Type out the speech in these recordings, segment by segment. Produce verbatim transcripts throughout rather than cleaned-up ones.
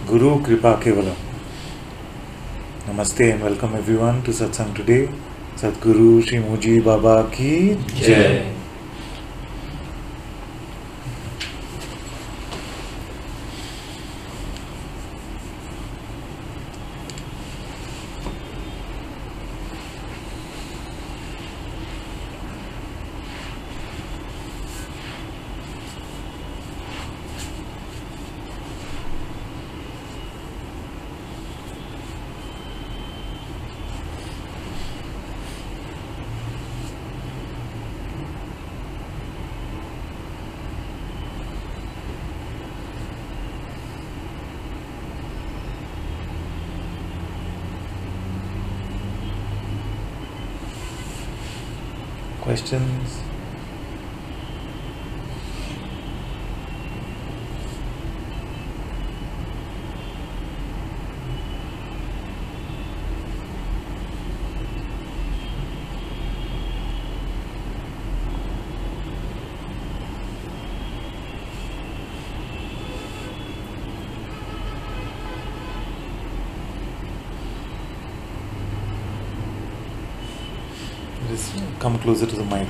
Guru Kripa Kevalam. Namaste and welcome everyone to Satsang today. Sadguru Shri Muji Baba ki Jai. Questions? Just come closer to the mic.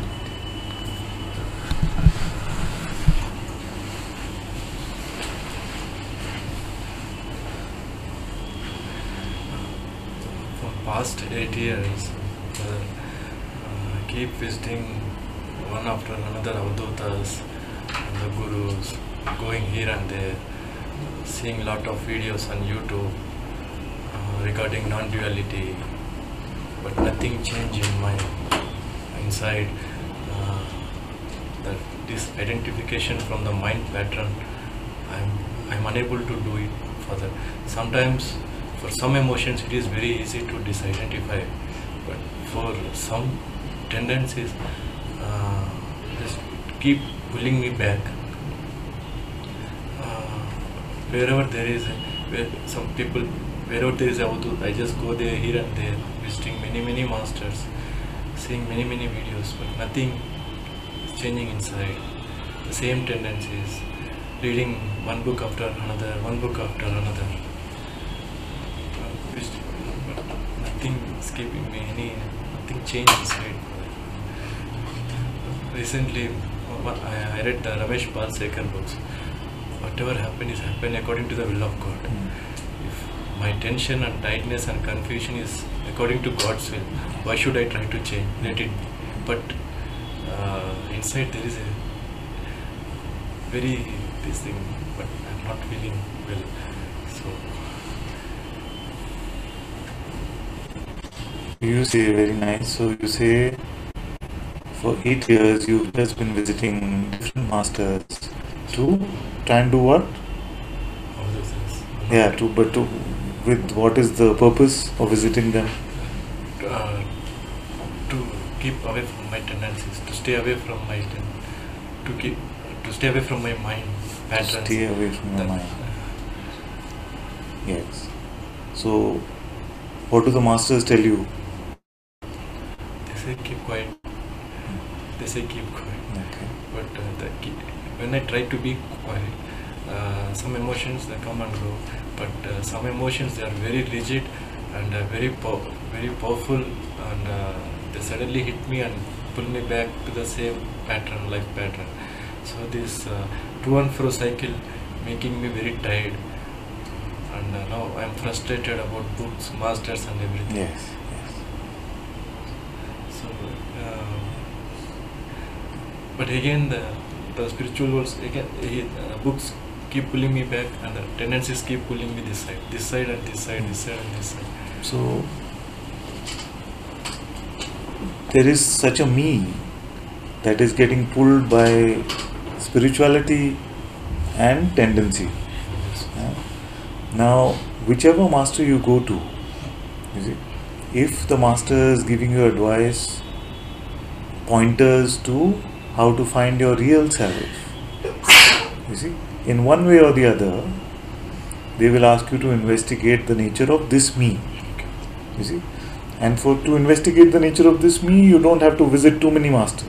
For past eight years, uh, I keep visiting one after another avadhutas and the gurus, going here and there, seeing a lot of videos on YouTube uh, regarding non-duality, but nothing changed in my inside. Uh, that this identification from the mind pattern, I'm I'm unable to do it further. Sometimes for some emotions it is very easy to disidentify, but for some tendencies uh, just keep pulling me back. Uh, wherever there is a, where some people wherever there is a avadhut, I just go there here and there, visiting many many masters, seeing many many videos, but nothing is changing inside. The same tendencies, reading one book after another, one book after another, uh, visiting, but nothing is keeping me any, nothing changed inside. Recently, I, I read the Ramesh Balsekar books. Whatever happened is happened according to the will of God. Mm. If my tension and tightness and confusion is according to God's will, why should I try to change? Let it be. But uh, inside there is a very this thing, but I'm not feeling well. So You say very nice. So you say for eight years you've just been visiting different masters to try and do what? all those things. Yeah, to but to with what is the purpose of visiting them? Uh, to keep away from my tendencies, to stay away from my ten- to keep to stay away from my mind patterns. Stay away from your That- mind. Yes. So what do the masters tell you? They say keep quiet. They say keep quiet. Okay. But uh, the key, when I try to be quiet, uh, some emotions they come and go. But uh, some emotions they are very rigid and uh, very pow- very powerful, and uh, they suddenly hit me and pull me back to the same pattern, life pattern. So this uh, to and fro cycle making me very tired, and uh, now I am frustrated about books, masters, and everything. Yes. Yes. So, uh, but again, the the spiritual worlds again, uh, books keep pulling me back, and the tendencies keep pulling me this side, this side, and this side, this side, and this side. So there is such a me that is getting pulled by spirituality and tendency. Yeah. Now, whichever master you go to, you see, if the master is giving you advice, pointers to how to find your real self, you see, in one way or the other, they will ask you to investigate the nature of this me. You see, and for to investigate the nature of this me, you don't have to visit too many masters.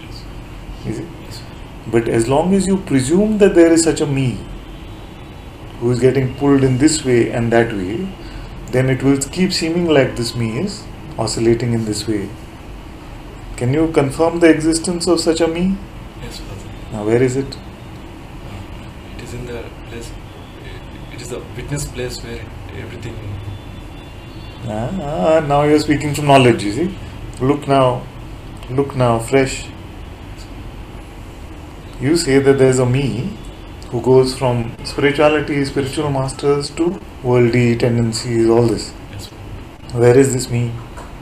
You see, but as long as you presume that there is such a me, who is getting pulled in this way and that way, then it will keep seeming like this me is oscillating in this way. Can you confirm the existence of such a me? Yes, Father. Now where is it? Uh, it is in the place, it is the witness place where it, everything. Ah, ah, now you are speaking from knowledge, you see. Look now, look now, fresh. You say that there is a me who goes from spirituality, spiritual masters to worldly tendencies, all this. Yes. Where is this me?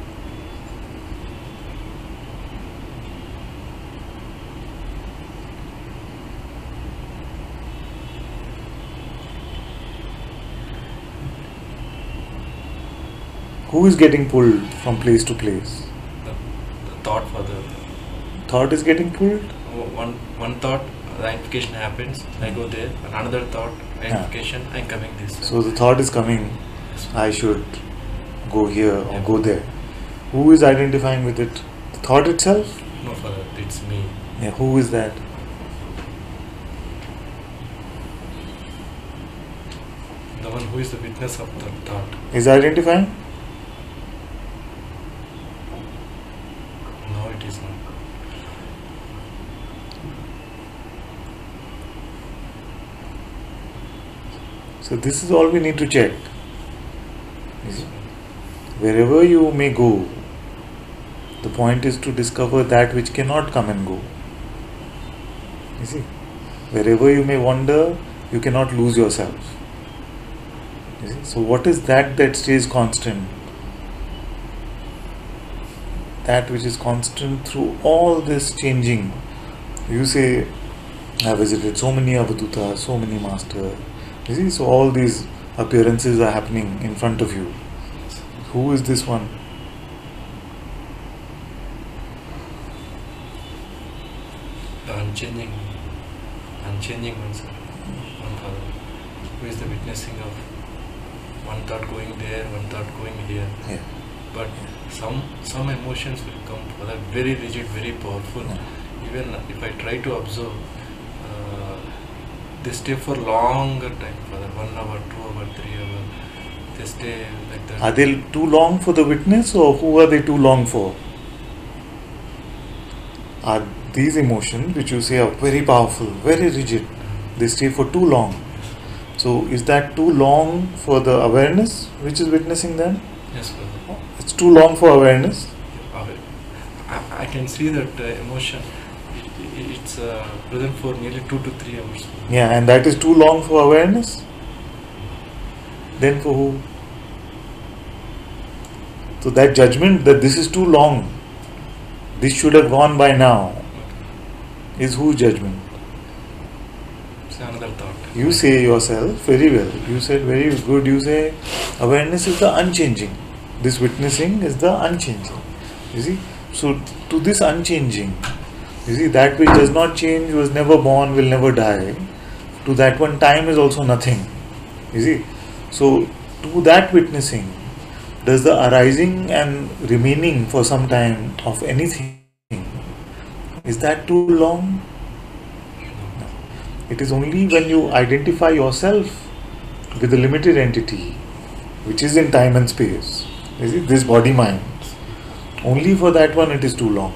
Who is getting pulled from place to place? The, the thought, Father. Thought is getting pulled? One one thought, the identification happens, I go there. And another thought, identification, I'm coming this way. So the thought is coming, Yes. I should go here or Yeah. go there. Who is identifying with it? The thought itself? No, Father, it's me. Yeah, who is that? The one who is the witness of the thought. Is identifying? No, it is not. So this is all we need to check. You see? Wherever you may go, the point is to discover that which cannot come and go. You see? Wherever you may wander, you cannot lose yourself. You see? So what is that that stays constant? That which is constant through all this changing. You say, I visited so many avadutas, so many masters. You see, so all these appearances are happening in front of you. Who is this one? The unchanging, unchanging one, sir. One Father. Who is the witnessing of one thought going there, one thought going here. Yeah. But some some emotions will come, Father, very rigid, very powerful. Yeah. Even if I try to observe, uh, they stay for longer time, Father. One hour, two hour, three hour. They stay like that. Are they too long for the witness, or who are they too long for? Are these emotions which you say are very powerful, very rigid, they stay for too long? So is that too long for the awareness which is witnessing them? Yes, Father. It's too long for awareness. I, I can see that uh, emotion. It, it, it's uh, present for nearly two to three hours. Yeah, and that is too long for awareness? Then for who? So that judgment that this is too long, this should have gone by now, is whose judgment? It's another thought. You say yourself very well. You said very good. You say awareness is the unchanging. This witnessing is the unchanging. You see? So to this unchanging, you see, that which does not change, was never born, will never die. To that one, time is also nothing. You see? So to that witnessing, does the arising and remaining for some time of anything, is that too long? No. It is only when you identify yourself with the limited entity, which is in time and space, is it this body mind, only for that one it is too long.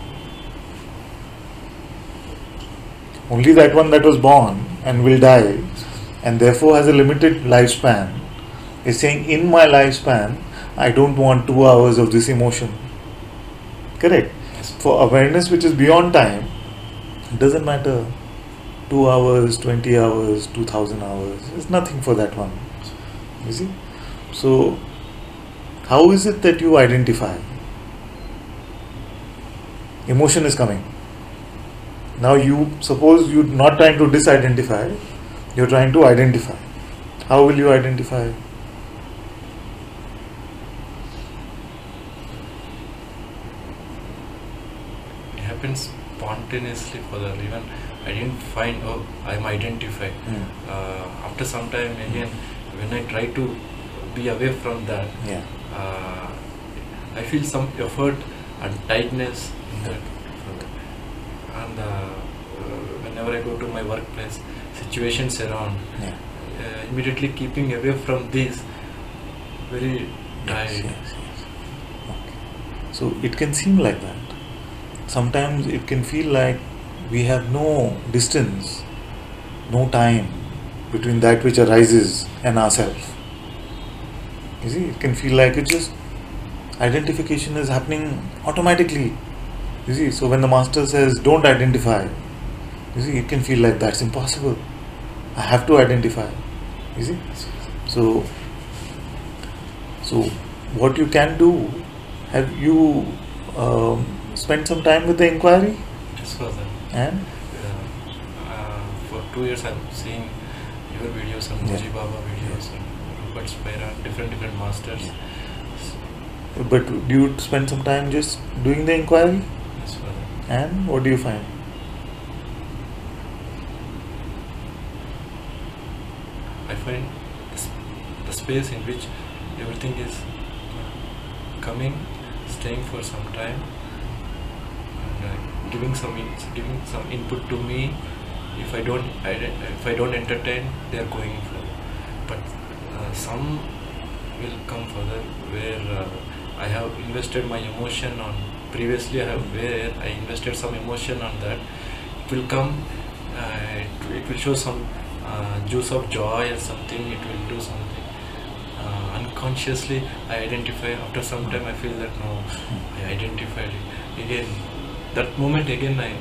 Only that one that was born and will die and therefore has a limited lifespan is saying, in my lifespan I don't want two hours of this emotion. Correct? Yes. For awareness which is beyond time, it doesn't matter. Two hours, twenty hours, two thousand hours. It's nothing for that one. You see? So, how is it that you identify? Emotion is coming. Now you, suppose you're not trying to disidentify, you're trying to identify. How will you identify? It happens spontaneously, Father. Even I didn't find, oh, I'm identified. Mm. Uh, after some time, again, when I try to be away from that, Yeah. uh, I feel some effort and tightness in that. And uh, uh, whenever I go to my workplace, situations around, Yeah. uh, immediately keeping away from this, very tired. Yes, yes, yes. Okay. So it can seem like that. Sometimes it can feel like we have no distance, no time between that which arises and ourselves. You see, it can feel like it just identification is happening automatically. You see, so when the master says don't identify, you see, it can feel like that's impossible. I have to identify. You see, so so what you can do, have you um, spent some time with the inquiry? Yes, Father. And Uh, uh, for two years I'm seeing your videos and Yeah. Moji Baba videos and Rupert Spira, different different masters. but do you spend some time just doing the inquiry? Yes, Father. And what do you find? I find s- the space in which everything is coming, staying for some time, and uh, giving some in, giving some input to me. If I don't, I, if I don't entertain, they are going further. But uh, some will come further where uh, I have invested my emotion on. Previously, I have where I invested some emotion on that. It will come. Uh, it, it will show some uh, juice of joy or something. It will do something. Uh, unconsciously, I identify. After some time, I feel that no, I identified it. Again. That moment again, I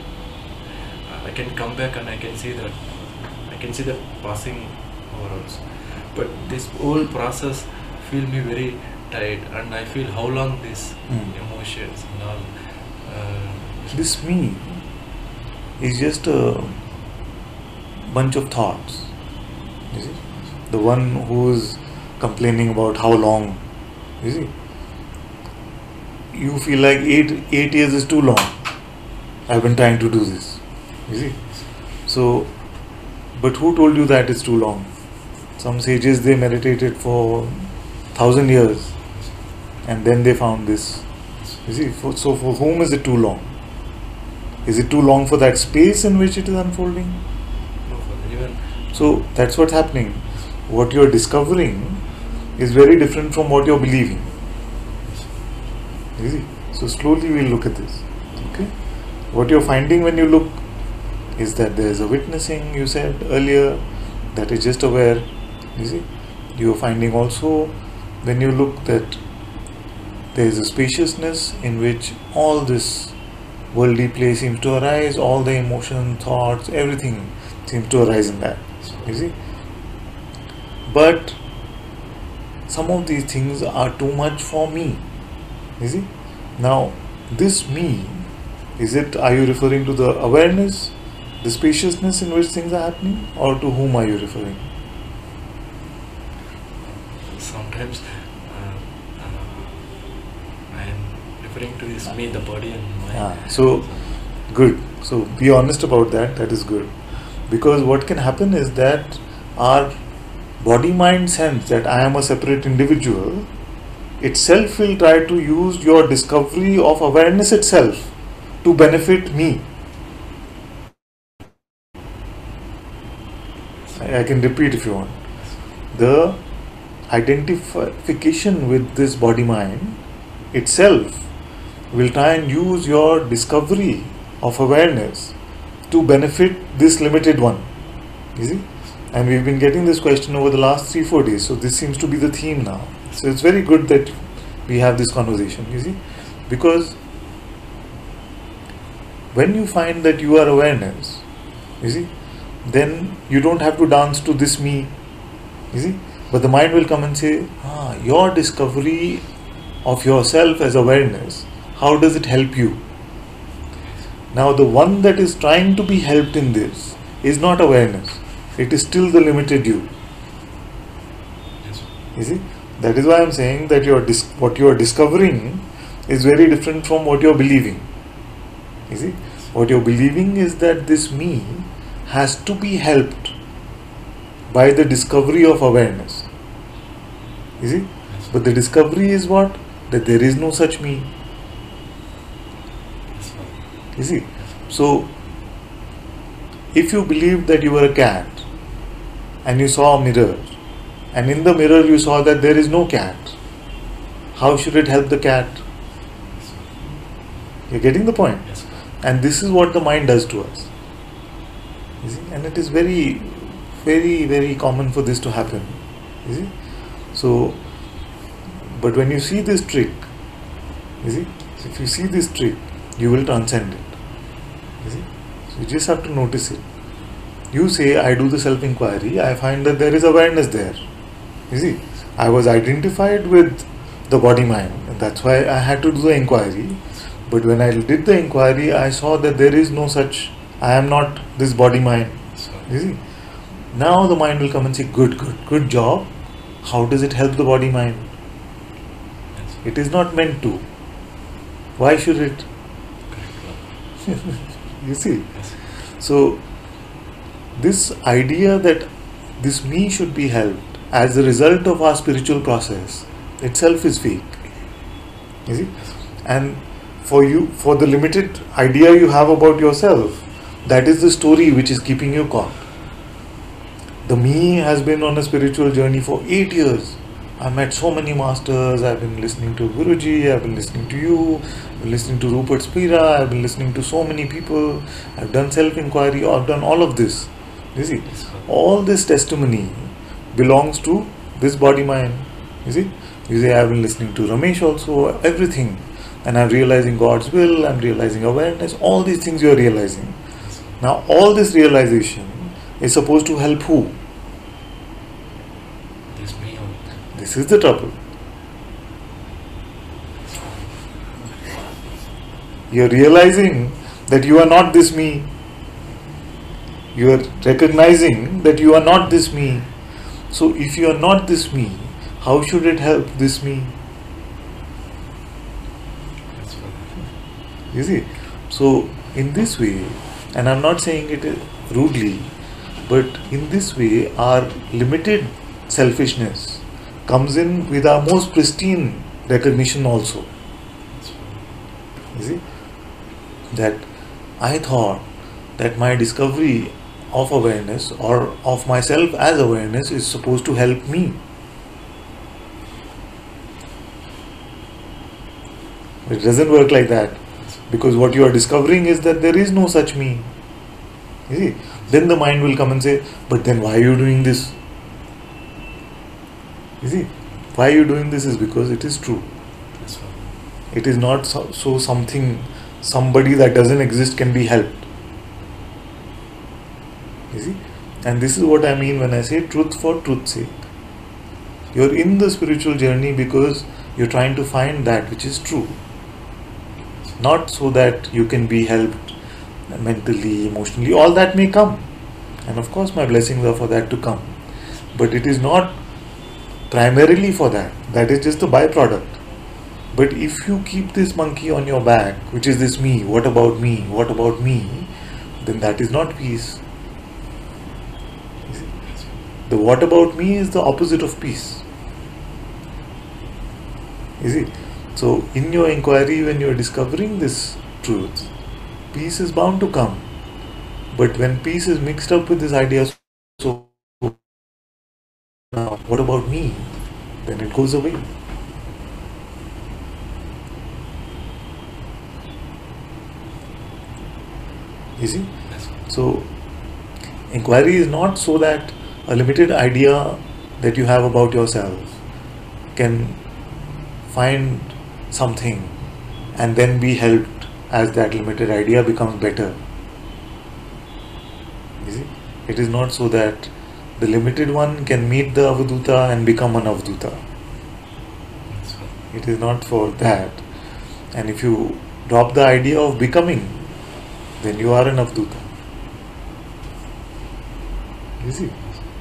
I can come back and I can see that I can see that passing over also. But this whole process feel me very tired, and I feel how long this Mm. emotions and all. Uh, This me is just a bunch of thoughts. You see, the one who's complaining about how long. You see, you feel like eight eight years is too long. I've been trying to do this. You see, so but who told you that it's too long? Some sages, they meditated for thousand years, and then they found this. You see, for, so for whom is it too long? Is it too long for that space in which it is unfolding? no further. Even So that's what's happening. What you're discovering is very different from what you're believing. You see? So slowly we'll look at this. Okay? What you're finding when you look is that there's a witnessing, you said earlier, that is just aware. You see? You're finding also when you look that there is a spaciousness in which all this worldly play seems to arise, all the emotion, thoughts, everything seems to arise in that. You see? But some of these things are too much for me. You see? Now, this me, is it, are you referring to the awareness, the spaciousness in which things are happening, or to whom are you referring? sometimes uh, uh, I am referring to this me, the body and mind. Ah, so, good. So, be honest about that, that is good. Because what can happen is that our body mind sense that I am a separate individual itself will try to use your discovery of awareness itself to benefit me. I I can repeat if you want. The identification with this body mind itself will try and use your discovery of awareness to benefit this limited one. You see? And we've been getting this question over the last three, four days. So this seems to be the theme now. So it's very good that we have this conversation, you see? Because when you find that you are awareness, you see, then you don't have to dance to this me, you see? But the mind will come and say, ah, your discovery of yourself as awareness, how does it help you? Now the one that is trying to be helped in this is not awareness. It is still the limited you. Yes. You see? That is why I am saying that your dis- what you are discovering is very different from what you are believing. You see? What you are believing is that this me has to be helped by the discovery of awareness. You see? Yes. But the discovery is what? That there is no such me. Yes, sir. You see? So, if you believe that you are a cat, and you saw a mirror, and in the mirror you saw that there is no cat. How should it help the cat? You're getting the point? Yes, sir. And this is what the mind does to us. You see? And it is very, very, very common for this to happen. You see? So, but when you see this trick, you see, if you see this trick, you will transcend it. You see? So you just have to notice it. You say, I do the self-inquiry, I find that there is awareness there. You see, I was identified with the body-mind, and that's why I had to do the inquiry. But when I did the inquiry, I saw that there is no such, I am not this body-mind. You see, now the mind will come and say, good, good, good job. How does it help the body-mind? It is not meant to. Why should it? You see, so this idea that this me should be helped as a result of our spiritual process itself is fake. You see, and for you, for the limited idea you have about yourself, that is the story which is keeping you caught. The me has been on a spiritual journey for eight years. I met so many masters, I've been listening to Guruji, I've been listening to you, I've been listening to Rupert Spira, I've been listening to so many people, I've done self-inquiry, I've done all of this. You see, all this testimony belongs to this body-mind. You see, you say, I've been listening to Ramesh also, everything. And I'm realizing God's will, I'm realizing awareness, all these things you're realizing. Now, all this realization is supposed to help who? This me. This is the trouble. You're realizing that you are not this me. You are recognizing that you are not this me. So if you are not this me, how should it help this me? You see? So in this way, and I'm not saying it rudely, but in this way our limited selfishness comes in with our most pristine recognition also. You see? That I thought that my discovery of awareness or of myself as awareness is supposed to help me. It doesn't work like that, because what you are discovering is that there is no such me. You see? Then the mind will come and say, but then why are you doing this? You see? Why are you doing this is because it is true. It is not so, so something, somebody that doesn't exist can be helped. You see? And this is what I mean when I say truth for truth's sake. You're in the spiritual journey because you're trying to find that which is true. Not so that you can be helped mentally, emotionally, all that may come. And of course my blessings are for that to come. But it is not primarily for that. That is just the byproduct. But if you keep this monkey on your back, which is this me, what about me, what about me, then that is not peace. The what about me is the opposite of peace. You see? So in your inquiry, when you are discovering this truth, peace is bound to come. But when peace is mixed up with this idea, so now what about me, then it goes away. You see? So inquiry is not so that a limited idea that you have about yourself can find something and then be helped as that limited idea becomes better. You see? It is not so that the limited one can meet the Avaduta and become an Avaduta. It is not for that. And if you drop the idea of becoming, then you are an Avaduta. You see?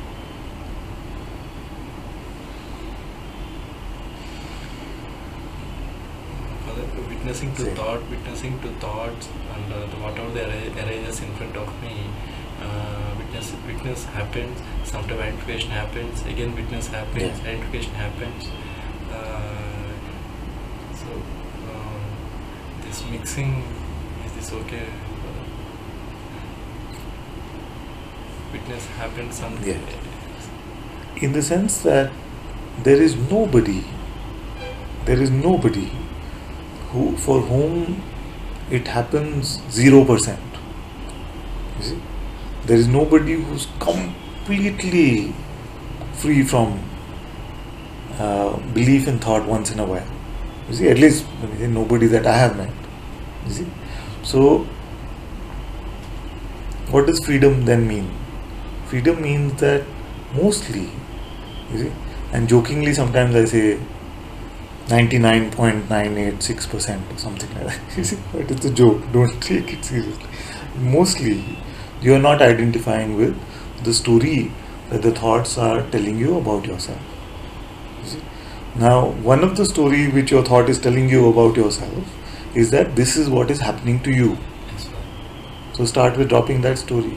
Witnessing to Same. thought, witnessing to thoughts, and uh, the, whatever that ari- arises in front of me, uh, witness, witness happens. Sometimes identification happens. Again, witness happens. Yeah. Identification happens. Uh, so um, this mixing, is this okay? Uh, witness happens. Some Yeah. in the sense that there is nobody, there is nobody who for whom it happens zero percent. You see, there is nobody who's completely free from uh, belief in thought once in a while. You see, at least nobody that I have met. You see, so what does freedom then mean? Freedom means that mostly, you see, and jokingly sometimes I say ninety-nine point nine eight six percent or something like that. You see, but it's a joke, don't take it seriously. Mostly, you are not identifying with the story that the thoughts are telling you about yourself. You see? Now, one of the story which your thought is telling you about yourself is that this is what is happening to you. So start with dropping that story.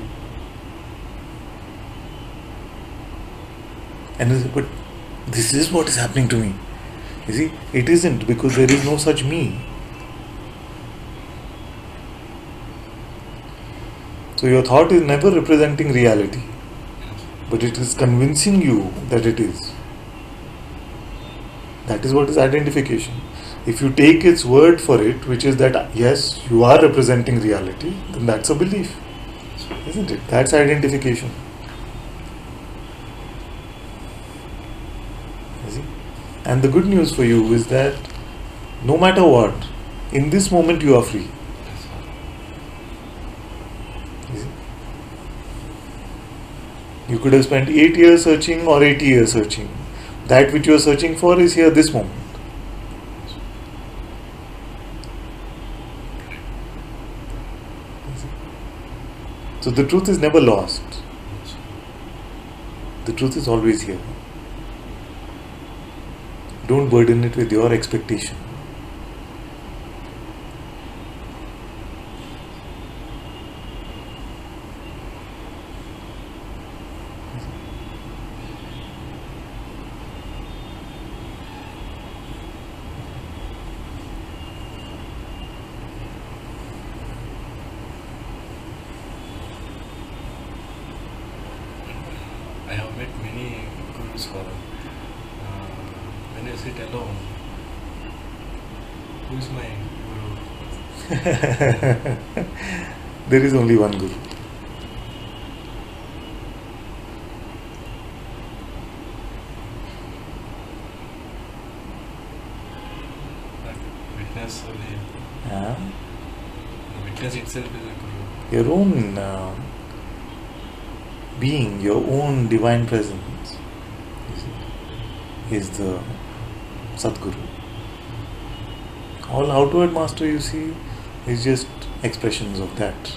And you say, but this is what is happening to me. You see, it isn't, because there is no such me. So your thought is never representing reality, but it is convincing you that it is. That is what is identification. If you take its word for it, which is that yes, you are representing reality, then that's a belief, isn't it? That's identification. You see? And the good news for you is that no matter what, in this moment you are free. You see? You could have spent eight years searching or eighty years searching. That which you are searching for is here this moment. So the truth is never lost. The truth is always here. Don't burden it with your expectation. I have met many gurus for uh, when I sit alone. Who is my guru? There is only one Guru. Like witness only. Yeah. The witness itself is a guru. Your own uh, being, your own divine presence is the Sadguru. All outward master you see is just expressions of that.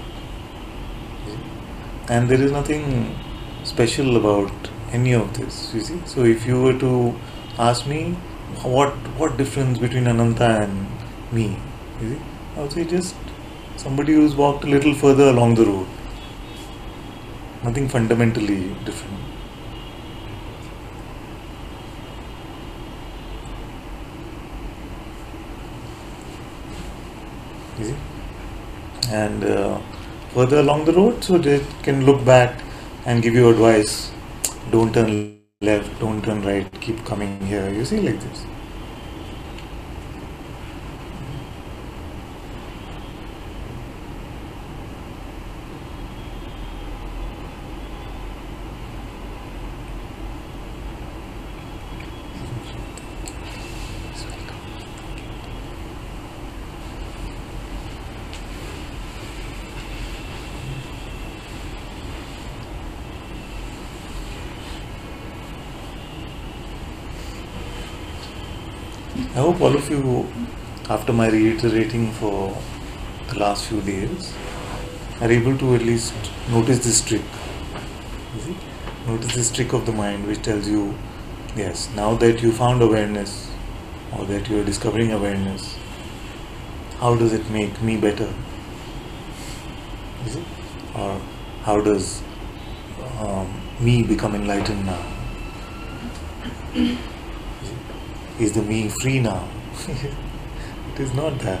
And there is nothing special about any of this, you see. So if you were to ask me what what difference between Ananta and me, you see, I would say just somebody who's walked a little further along the road. Nothing fundamentally different. You see? And uh, further along the road, so they can look back and give you advice. Don't turn left, don't turn right, keep coming here. You see, like this. I hope all of you, after my reiterating for the last few days, are able to at least notice this trick. You see? Notice this trick of the mind which tells you, yes, now that you found awareness or that you are discovering awareness, how does it make me better? Is it? Or how does um, me become enlightened now? Is the me free now? It is not that.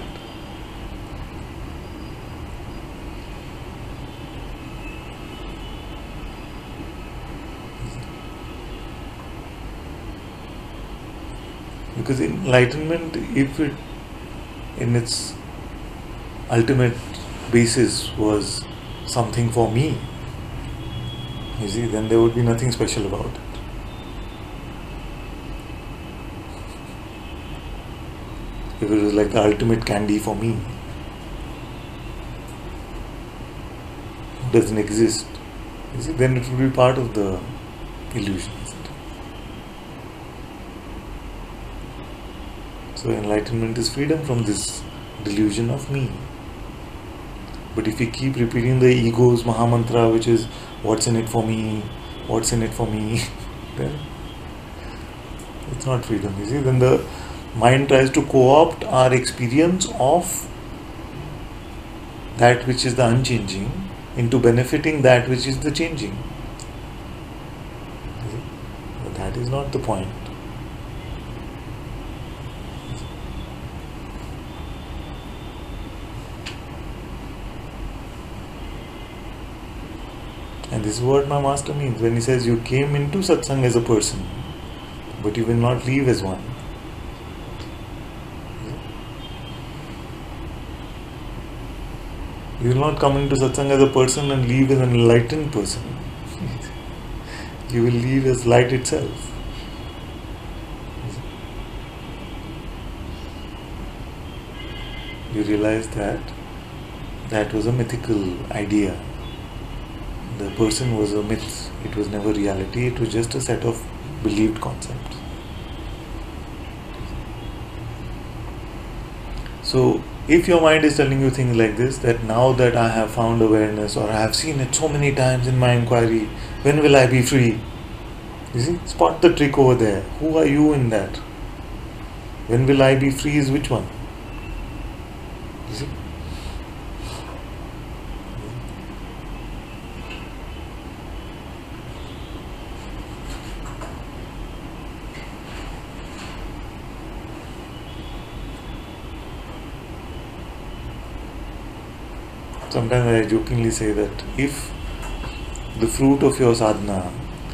Because enlightenment, if it in its ultimate basis was something for me, you see, then there would be nothing special about it. If it was like the ultimate candy for me, it doesn't exist, you see, then it would be part of the illusion. Isn't it? So enlightenment is freedom from this delusion of me. But if we keep repeating the ego's Mahamantra, which is what's in it for me, what's in it for me, then it's not freedom. You see, then the mind tries to co-opt our experience of that which is the unchanging into benefiting that which is the changing. You see? But that is not the point. And this is what my master means when he says you came into satsang as a person, but you will not leave as one. You will not come into satsang as a person and leave as an enlightened person. You will leave as light itself. You realize that that was a mythical idea. The person was a myth. It was never reality. It was just a set of believed concepts. So, if your mind is telling you things like this, that now that I have found awareness, or I have seen it so many times in my inquiry, when will I be free? You see, spot the trick over there. Who are you in that? When will I be free is which one? You see? Sometimes I jokingly say that if the fruit of your sadhana,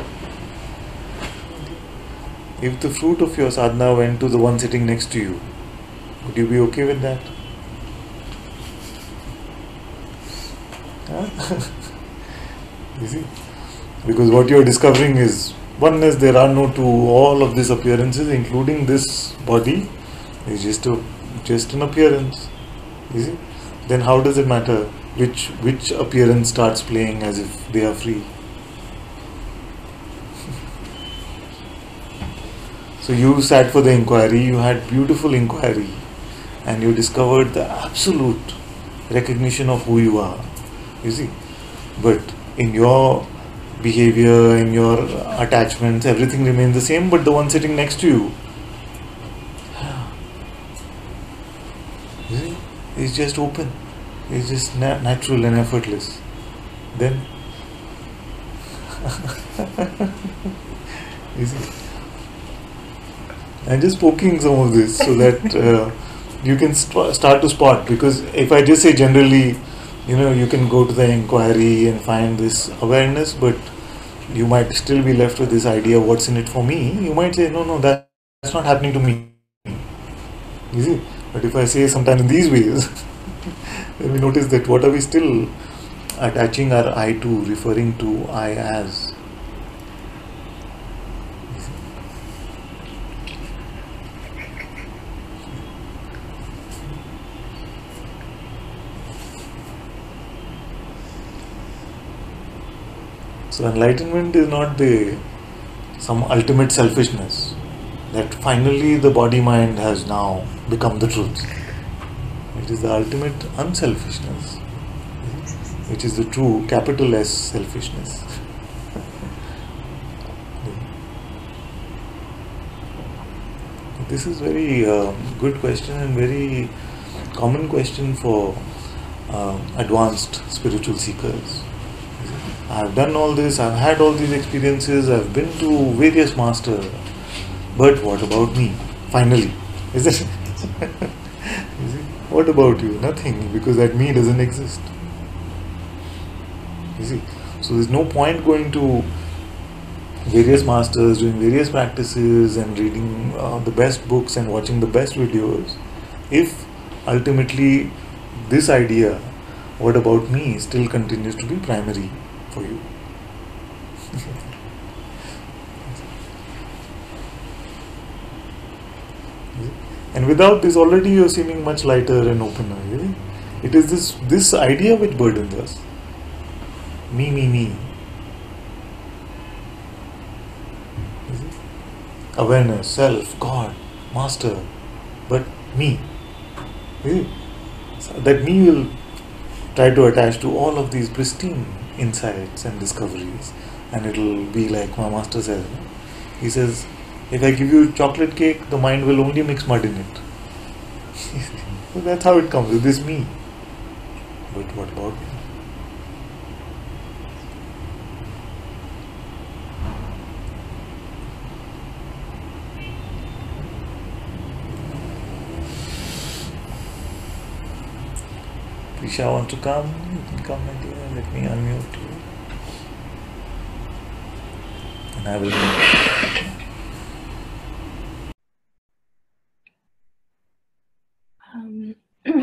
if the fruit of your sadhana went to the one sitting next to you, would you be okay with that? Huh? You see? Because what you are discovering is, one is there are no two, all of these appearances, including this body, is just a just an appearance. You see? Then how does it matter which which appearance starts playing as if they are free? So you sat for the inquiry, you had beautiful inquiry, and you discovered the absolute recognition of who you are. You see? But in your behavior, in your attachments, everything remains the same, but the one sitting next to you, you see, is just open. It's just na- natural and effortless. Then, you see, I'm just poking some of this so that uh, you can st- start to spot. Because if I just say generally, you know, you can go to the inquiry and find this awareness, but you might still be left with this idea, what's in it for me? You might say, no, no, that, that's not happening to me. You see? But if I say sometimes in these ways, then we notice that what are we still attaching our I to, referring to I as. So enlightenment is not the some ultimate selfishness that finally the body mind has now become the truth. It is the ultimate unselfishness, which is the true capital S selfishness. This is very uh, good question and very common question for uh, advanced spiritual seekers. I have done all this, I have had all these experiences, I have been to various masters, but what about me? Finally, is it? What about you? Nothing, because that me doesn't exist. You see? So there's no point going to various masters, doing various practices and reading uh, the best books and watching the best videos, if ultimately this idea, what about me, still continues to be primary for you? And without this, already you're seeming much lighter and opener. Really? It is this this idea which burdens us. Me, me, me. Awareness, self, God, master, but me. Really? So that me will try to attach to all of these pristine insights and discoveries, and it'll be like my master says. He says, if I give you chocolate cake, the mind will only mix mud in it. So that's how it comes with this me. But what about me? Prisha wants to come. You can come, my dear. Let me unmute you. And I will mute. Um,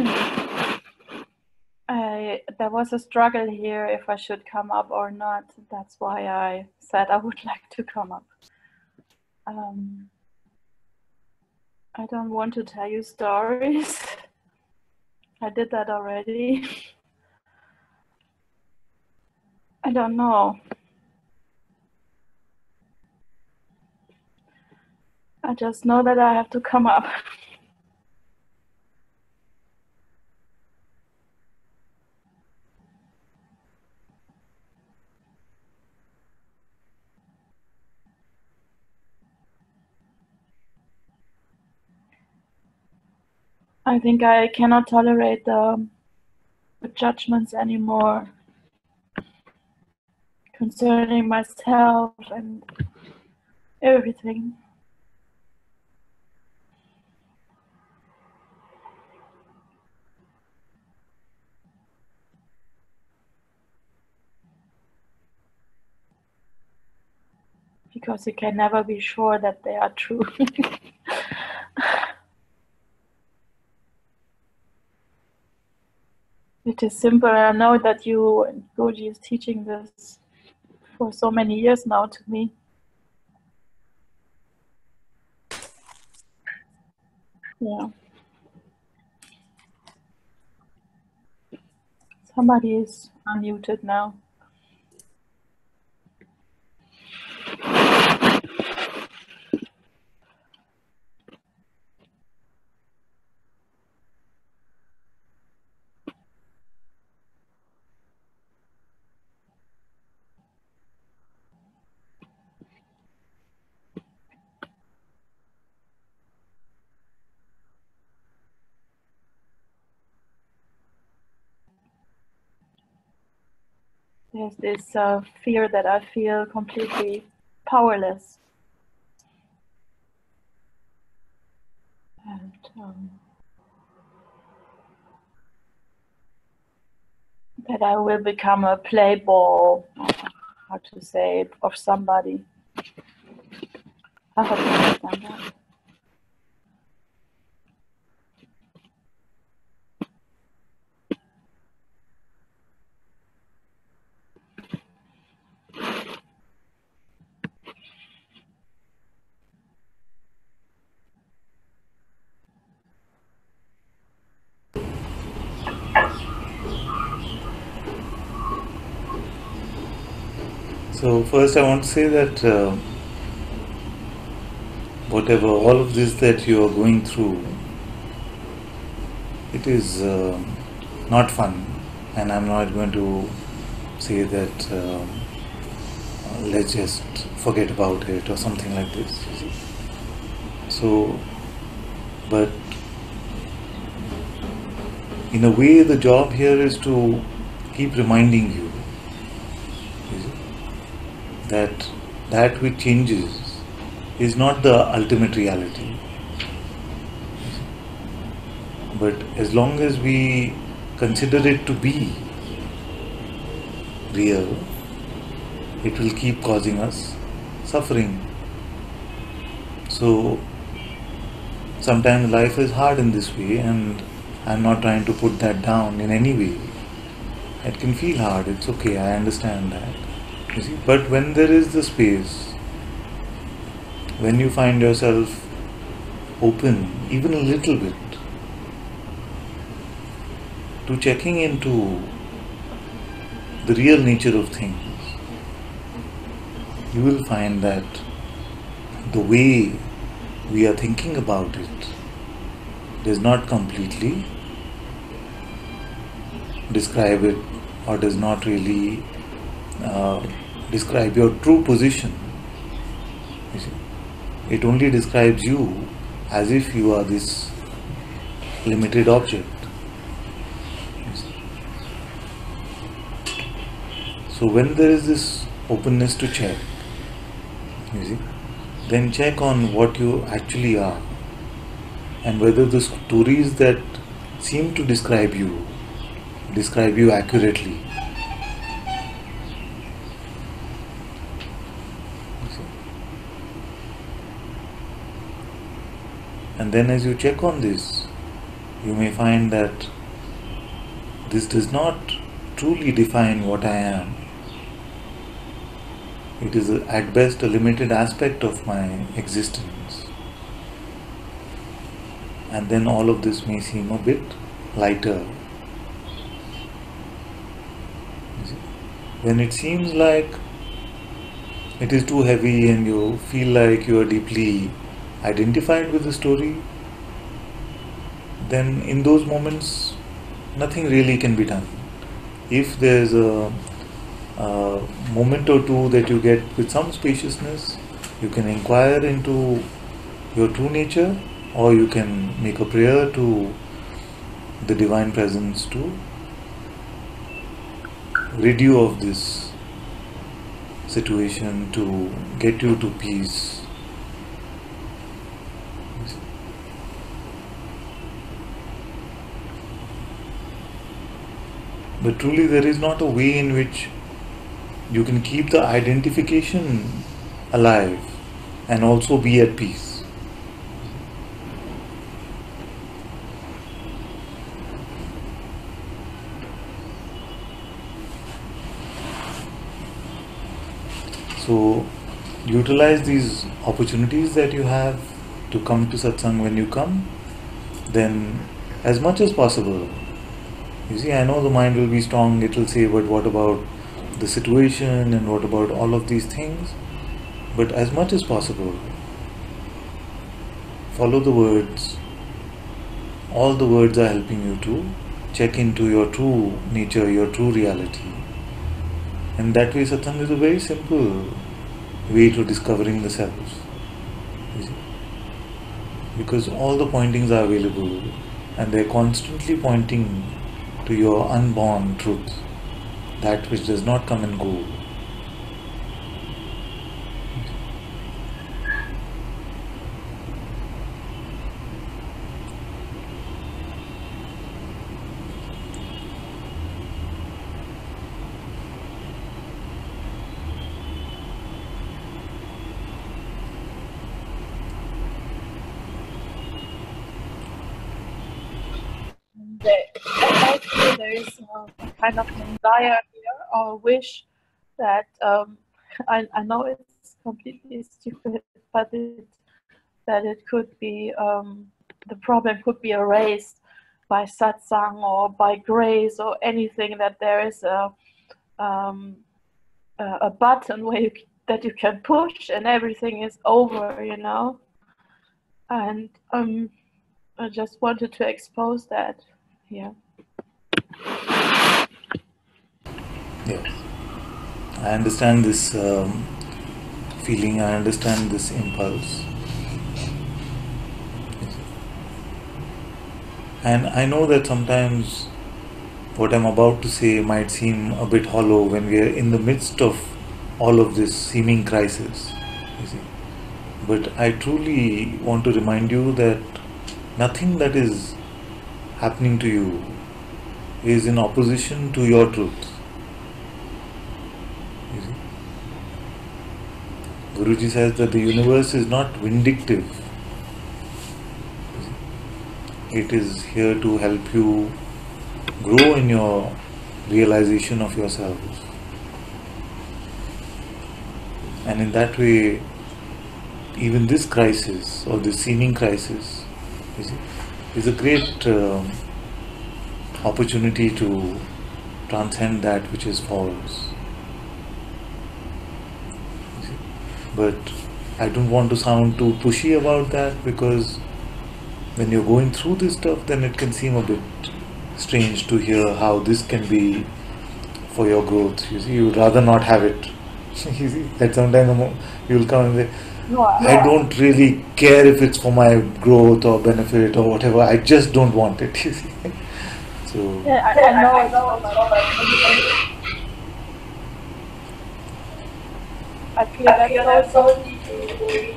I, there was a struggle here if I should come up or not. That's why I said I would like to come up. Um, I don't want to tell you stories. I did that already. I don't know. I just know that I have to come up. I think I cannot tolerate the, the judgments anymore concerning myself and everything. Because you can never be sure that they are true. It is simple. I know that you and Goji is teaching this for so many years now to me. Yeah. Somebody is unmuted now. There's this uh, fear that I feel completely powerless. And um, that I will become a playball, how to say, of somebody. I hope you understand that. So first I want to say that uh, whatever, all of this that you are going through, it is uh, not fun, and I'm not going to say that uh, let's just forget about it or something like this. You see. So, but in a way the job here is to keep reminding you, you see, that that which changes is not the ultimate reality. But as long as we consider it to be real, it will keep causing us suffering. So sometimes life is hard in this way, and I'm not trying to put that down in any way. It can feel hard, it's okay, I understand that. You see? But when there is the space, when you find yourself open even a little bit to checking into the real nature of things, you will find that the way we are thinking about it does not completely describe it, or does not really uh, describe your true position. You see? It only describes you as if you are this limited object. You see? So when there is this openness to check, you see, then check on what you actually are, and whether the stories that seem to describe you describe you accurately. You see? And then as you check on this, you may find that this does not truly define what I am. It is a, at best a limited aspect of my existence. And then all of this may seem a bit lighter. When it seems like it is too heavy and you feel like you are deeply identified with the story, then in those moments nothing really can be done. If there is a, a moment or two that you get with some spaciousness, you can inquire into your true nature, or you can make a prayer to the Divine Presence to rid you of this situation, to get you to peace. But truly there is not a way in which you can keep the identification alive and also be at peace. So utilize these opportunities that you have to come to satsang when you come, then as much as possible. You see, I know the mind will be strong, it will say, but what about the situation and what about all of these things? But as much as possible, follow the words. All the words are helping you to check into your true nature, your true reality. And that way satsang is a very simple way to discovering the self. You see? Because all the pointings are available and they are constantly pointing to your unborn truth, that which does not come and go. I feel there is a kind of desire here or wish that um, I, I know it's completely stupid, but it, that it could be um, the problem could be erased by satsang or by grace or anything. That there is a um, a button where you, that you can push and everything is over, you know. And um, I just wanted to expose that here. Yes, I understand this um, feeling, I understand this impulse. And I know that sometimes what I'm about to say might seem a bit hollow when we are in the midst of all of this seeming crisis, you see. But I truly want to remind you that nothing that is happening to you is in opposition to your truth. You see? Guruji says that the universe is not vindictive. It is here to help you grow in your realization of yourselves. And in that way, even this crisis or this seeming crisis you see, is a great um, opportunity to transcend that which is false. You see. But I don't want to sound too pushy about that, because when you're going through this stuff, then it can seem a bit strange to hear how this can be for your growth. You see, you'd rather not have it. You see, that sometimes you'll come and say, No, I don't really care if it's for my growth or benefit or whatever. I just don't want it. You see. So yeah, I, I know. I know. I feel that so deeply.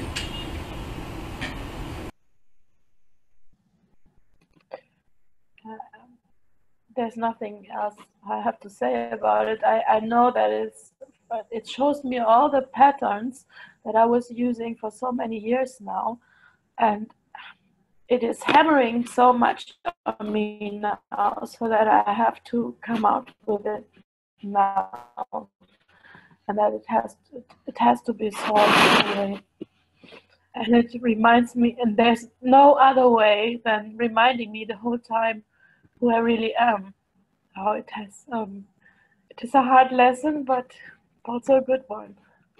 Uh, There's nothing else I have to say about it. I, I know that it's, but it shows me all the patterns that I was using for so many years now, and it is hammering so much on me now, so that I have to come out with it now, and that it has to, it has to be solved anyway. And it reminds me, and there's no other way than reminding me the whole time who I really am. How it has, um, it is a hard lesson, but also a good one.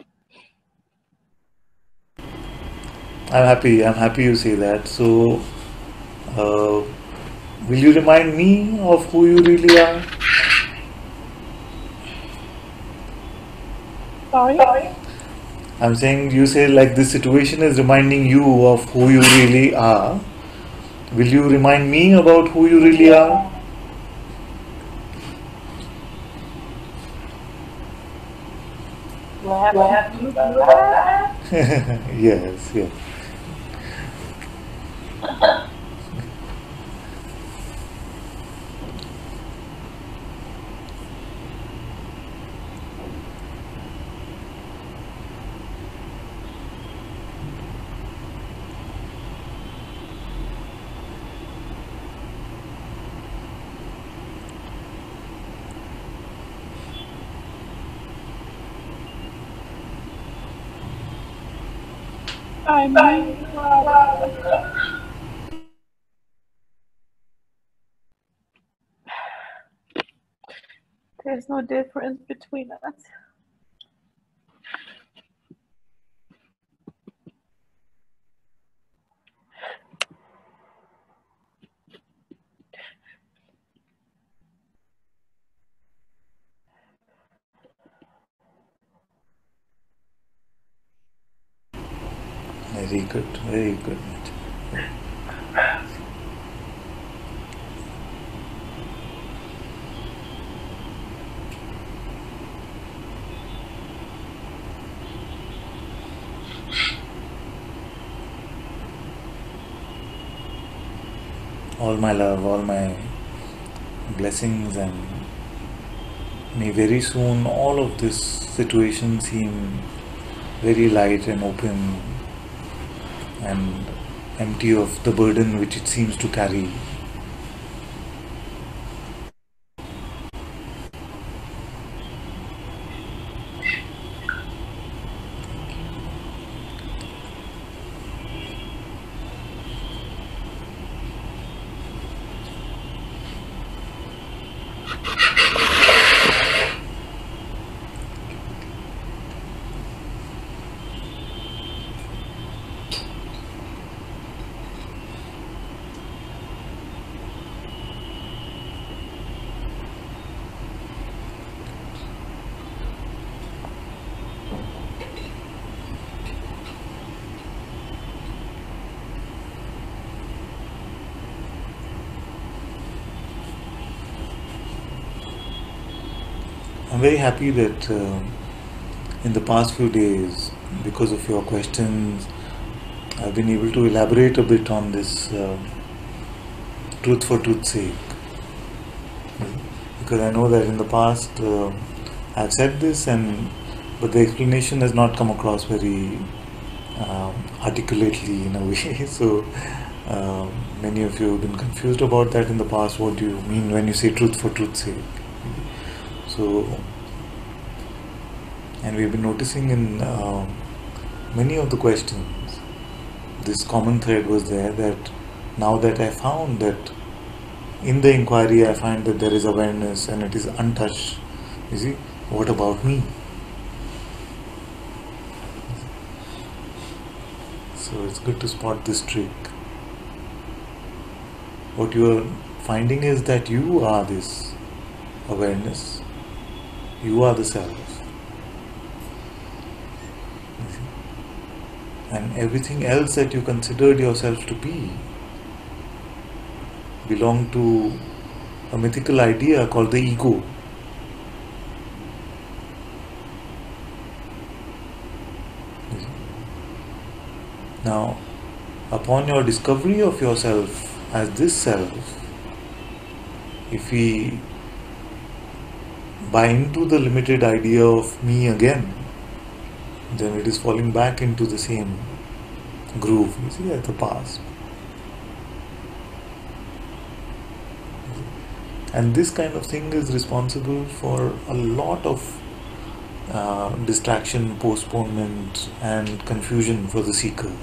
I'm happy. I'm happy you say that. So, uh, will you remind me of who you really are? Sorry? Sorry? I'm saying, you say like this situation is reminding you of who you really are. Will you remind me about who you really are? Do I have, do I have to do that? Yes, yes. I mean, there's no difference between us. Very good, very good. All my love, all my blessings, and may very soon all of this situation seem very light and open and empty of the burden which it seems to carry. I'm very happy that uh, in the past few days, because of your questions, I've been able to elaborate a bit on this uh, truth for truth's sake. Because I know that in the past uh, I've said this, and but the explanation has not come across very um, articulately in a way. So uh, many of you have been confused about that in the past. What do you mean when you say truth for truth's sake? So, and we've been noticing in uh, many of the questions, this common thread was there, that now that I found that in the inquiry I find that there is awareness and it is untouched, you see, what about me? So it's good to spot this trick. What you are finding is that you are this awareness, you are the self, and everything else that you considered yourself to be belong to a mythical idea called the ego. Now, upon your discovery of yourself as this self, if we buy into the limited idea of me again, then it is falling back into the same groove, you see, at the past. And this kind of thing is responsible for a lot of uh, distraction, postponement, and confusion for the seeker.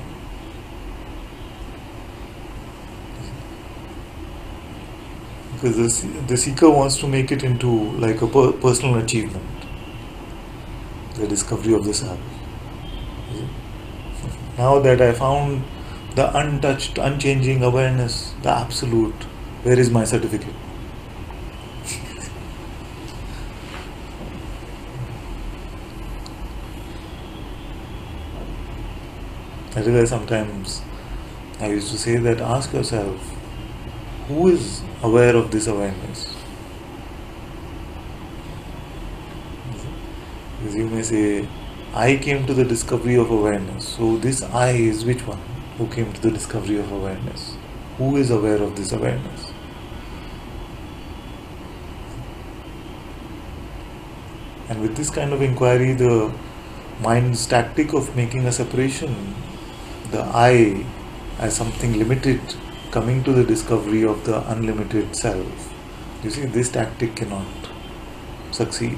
Because the, the seeker wants to make it into like a per- personal achievement, the discovery of the self. Now that I found the untouched, unchanging awareness, the absolute, where is my certificate? That is why sometimes I used to say that ask yourself, who is aware of this awareness? Because you may say, I came to the discovery of awareness. So this I is which one who came to the discovery of awareness? Who is aware of this awareness? And with this kind of inquiry, the mind's tactic of making a separation, the I as something limited, coming to the discovery of the unlimited self, you see, this tactic cannot succeed.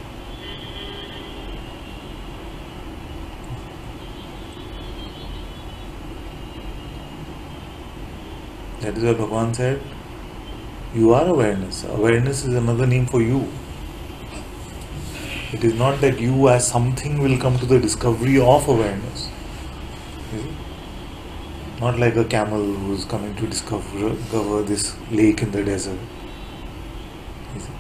That is why Bhagavan said, you are awareness. Awareness is another name for you. It is not that you as something will come to the discovery of awareness. You see? Not like a camel who is coming to discover, discover this lake in the desert. You see?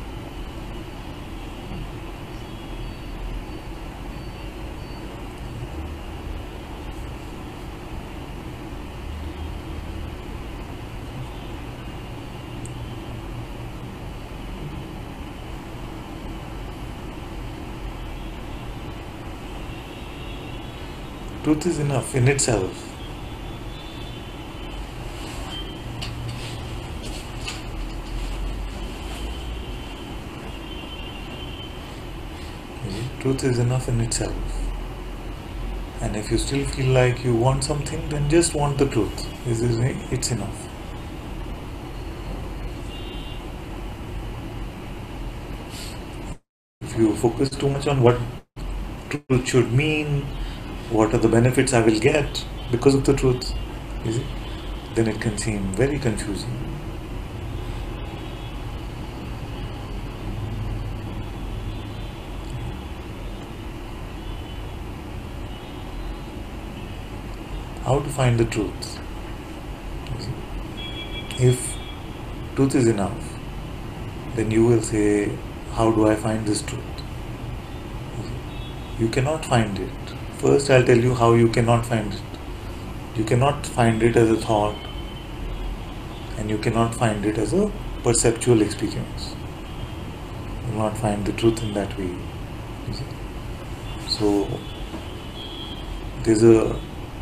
Truth is enough in itself. Truth is enough in itself. And if you still feel like you want something, then just want the truth. It's enough. If you focus too much on what truth should mean, what are the benefits I will get because of the truth, you see, then it can seem very confusing. How to find the truth? If truth is enough, then you will say, how do I find this truth? You cannot find it. First, I'll tell you how you cannot find it. You cannot find it as a thought, and you cannot find it as a perceptual experience. You will not find the truth in that way. You see? So, there's a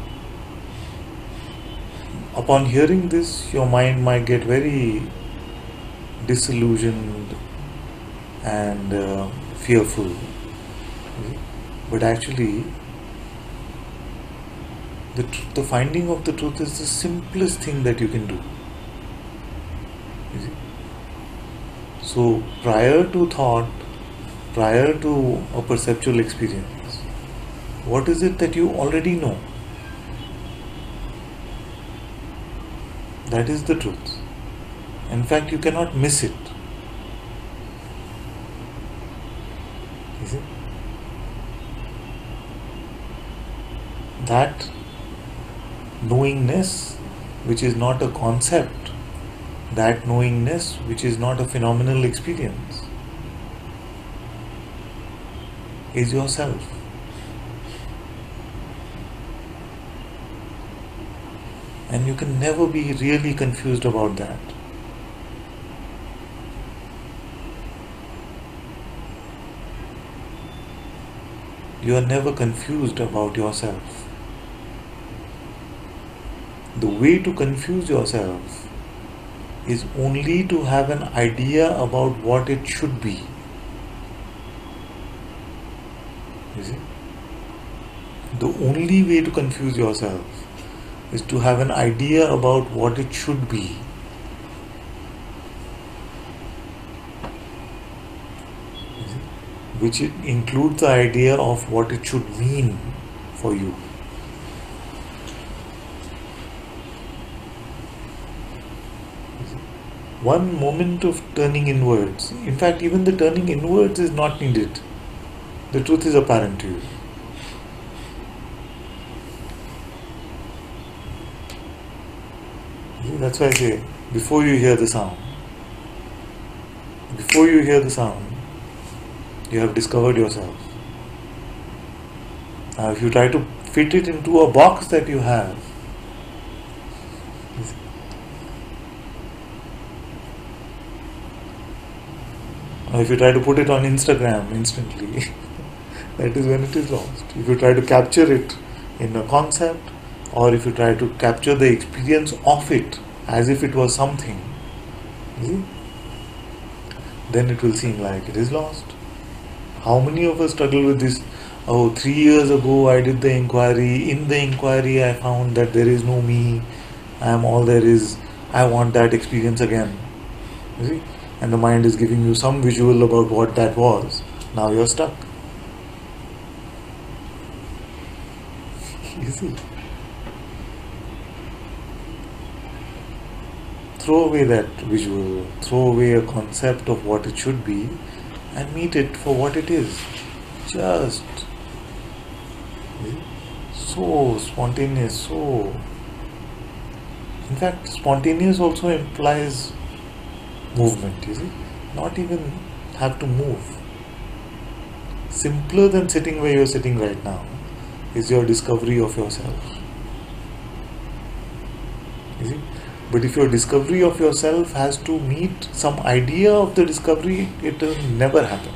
upon hearing this, your mind might get very disillusioned and uh, fearful. But actually, the, tr- the finding of the truth is the simplest thing that you can do. You see? So, prior to thought, prior to a perceptual experience, what is it that you already know? That is the truth. In fact, you cannot miss it. You see? That knowingness, which is not a concept, that knowingness, which is not a phenomenal experience, is yourself. And you can never be really confused about that. You are never confused about yourself. The way to confuse yourself is only to have an idea about what it should be. You see? The only way to confuse yourself is to have an idea about what it should be. You see? Which it includes the idea of what it should mean for you. You see? One moment of turning inwards, in fact, even the turning inwards is not needed. The truth is apparent to you. That's why I say, before you hear the sound, before you hear the sound, you have discovered yourself. Now, if you try to fit it into a box that you have, or if you try to put it on Instagram instantly, that is when it is lost. If you try to capture it in a concept, or if you try to capture the experience of it as if it was something, see, then it will seem like it is lost. How many of us struggle with this? Oh, three years ago I did the inquiry. In the inquiry I found that there is no me. I am all there is. I want that experience again. You see? And the mind is giving you some visual about what that was. Now you are stuck. You see? Throw away that visual, throw away a concept of what it should be, and meet it for what it is. Just so spontaneous, so. In fact, spontaneous also implies movement, you see. Not even have to move. Simpler than sitting where you're sitting right now is your discovery of yourself. You see? But if your discovery of yourself has to meet some idea of the discovery, it will never happen.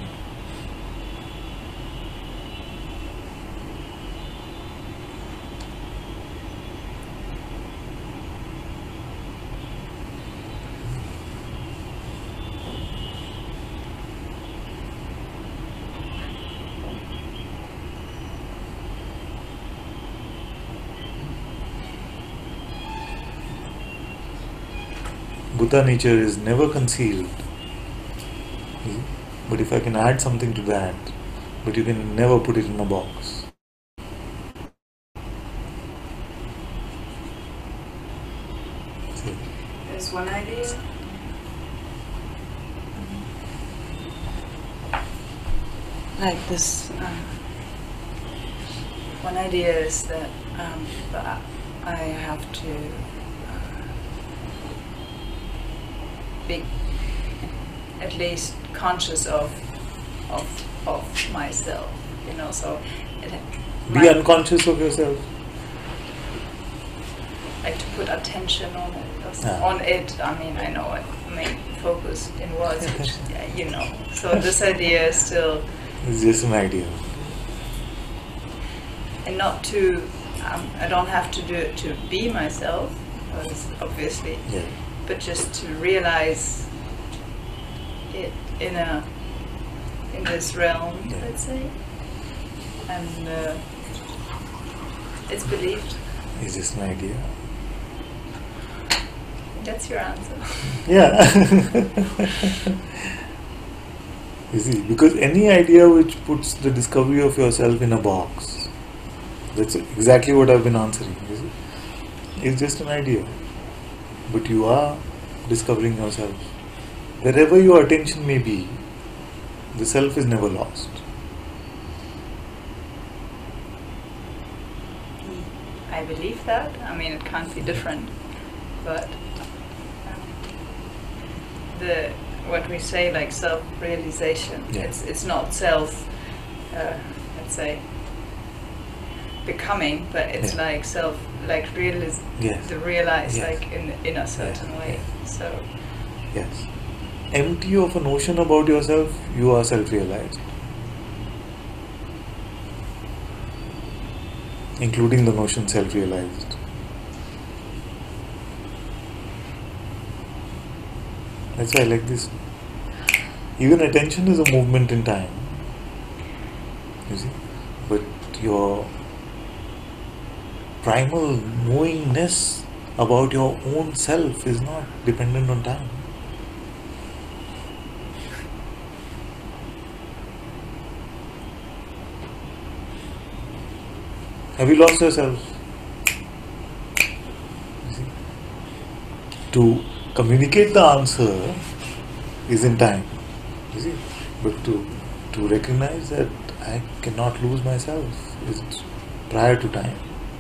Buddha nature is never concealed. But if I can add something to that, but you can never put it in a box. See? There's one idea. Like this, um, one idea is that um, that I have to be at least conscious of of of myself, you know. So it, be my, unconscious of yourself. Like to put attention on it, or Ah. on it. I mean, I know it. I mean, focus in words, which yeah, you know. So this idea is still. It's just an idea. And not to. Um, I don't have to do it to be myself, because obviously. Yeah. But just to realize it in a in this realm, Yeah. let's say. and uh, it's believed. It's just an idea. That's your answer. Yeah. You see, because any idea which puts the discovery of yourself in a box, that's exactly what I've been answering. You see, it's just an idea, but you are discovering yourself. Wherever your attention may be, the self is never lost. I believe that. I mean, it can't be different, but um, the what we say, like self-realization, Yeah. it's it's not self, uh, let's say, becoming, but it's Yeah. like self, like realize, Yes. to realize, Yes. like in in a certain Yeah. way. Yeah. So Yes. Empty of a notion about yourself, you are self-realized. Including the notion self-realized. That's why I like this. Even attention is a movement in time. You see? But your primal knowingness about your own self is not dependent on time. Have you lost yourself? You see? To communicate the answer is in time. You see? But to to recognize that I cannot lose myself is prior to time.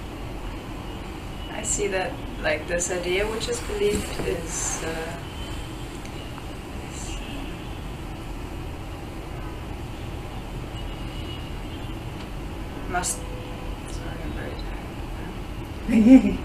I see that, like this idea which is believed is. Uh, is, uh, must. Sorry, I'm very tired.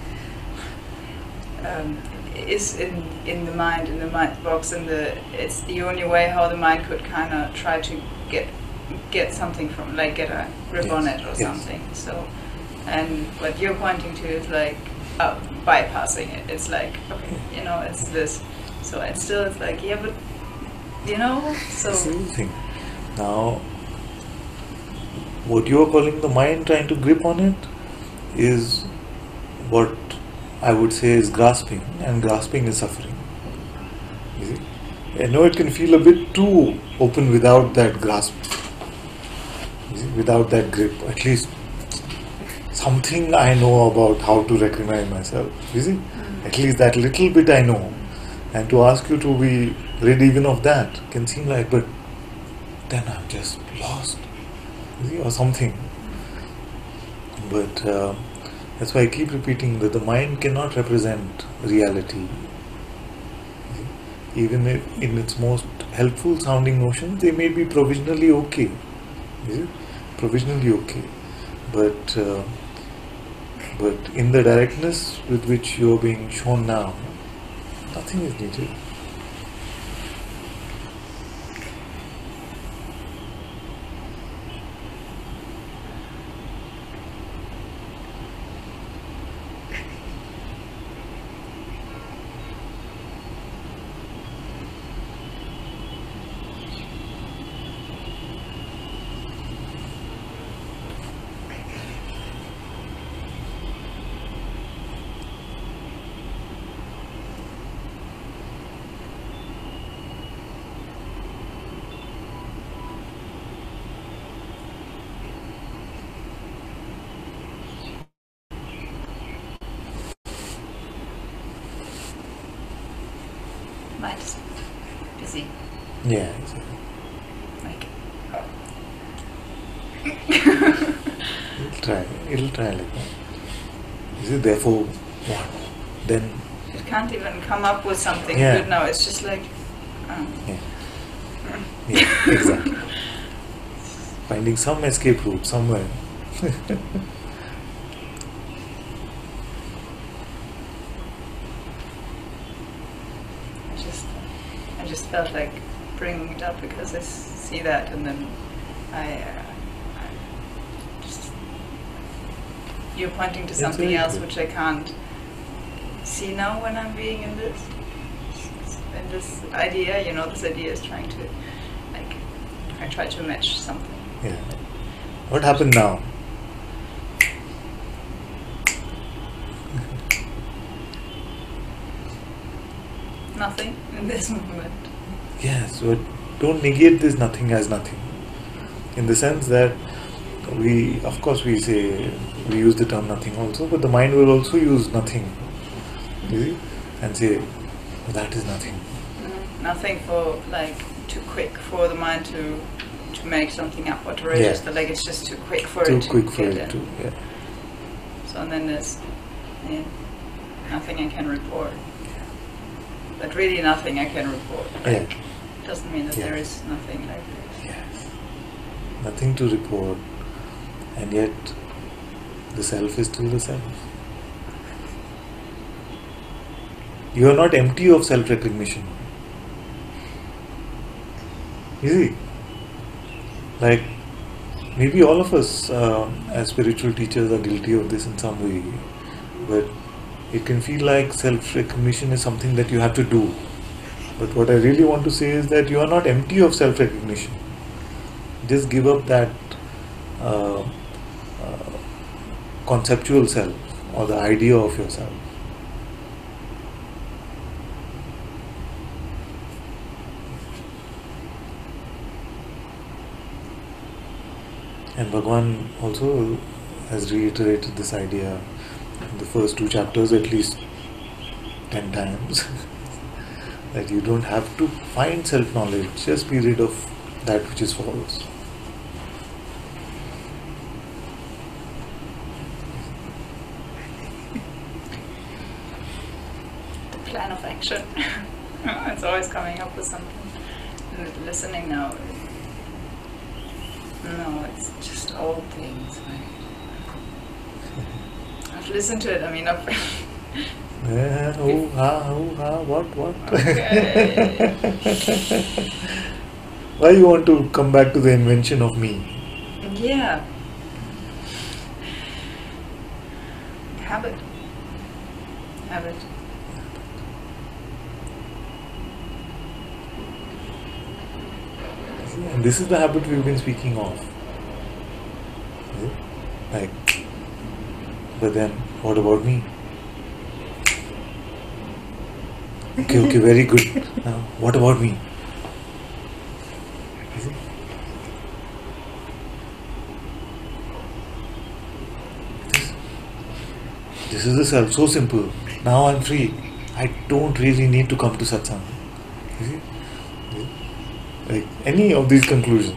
um, is in in the mind, in the mind box, and the it's the only way how the mind could kind of try to get get something from, like get a grip Yes. on it or Yes. something. So, and what you're pointing to is like uh, bypassing it. It's like, okay, you know, it's this. So it's still, it's like, yeah, but you know, so This is the thing. Now, what you are calling the mind trying to grip on it is what I would say is grasping, and grasping is suffering. You see? I know it can feel a bit too open without that grasp, you see, without that grip. At least something I know about how to recognize myself. You see? At least that little bit I know. And to ask you to be rid even of that can seem like, but then I'm just lost, you see, or something. But uh, that's why I keep repeating that the mind cannot represent reality. You see? Even if in its most helpful sounding notions, they may be provisionally okay. You see? Provisionally okay. But uh, but in the directness with which you're being shown now, nothing is needed. mind's busy. Yeah, exactly. Like, It'll try. It'll try like that. Is it therefore what? Then it can't even come up with something Yeah. good now. It's just like, um, yeah, yeah, exactly. Finding some escape route somewhere. I just, I just felt like bringing it up because I s- see that, and then I, uh, I just, you're pointing to It's something very else good. which I can't see now when I'm being in this, in this idea. You know, this idea is trying to, like, I try to match something. Yeah. What happened now? Nothing in this moment. Yes, but don't negate this nothing as nothing. In the sense that we, of course, we say, we use the term nothing also, but the mind will also use nothing, you see, and say, that is nothing. Mm, nothing for, like, too quick for the mind to to make something up or to register. Yeah. Like, it's just too quick for Too it to quick for get it in. to, yeah. So and then there's yeah, nothing I can report. But really nothing I can report. Yeah. Like, doesn't mean that Yeah. there is nothing like this. Yes. Nothing to report, and yet the self is still the self. You are not empty of self-recognition. You see? Like, maybe all of us uh, as spiritual teachers are guilty of this in some way, but it can feel like self-recognition is something that you have to do. But what I really want to say is that you are not empty of self-recognition. Just give up that uh, uh, conceptual self or the idea of yourself. And Bhagwan also has reiterated this idea in the first two chapters at least ten times that you don't have to find self-knowledge, just be rid of that which is false. The plan of action. It's always coming up with something. And with listening now, no, it's just old things. Like, I've listened to it. I mean, I've. Yeah, oh, ha, oh, ha, what, what? Okay. Why you want to come back to the invention of me? Yeah. Habit. Habit. And this is the habit we've been speaking of. Is it? Like, but then, what about me? Okay, okay, very good. Now, what about me? Is it? This, this is the self, so simple. Now I'm free. I don't really need to come to satsang. You see? Like any of these conclusions.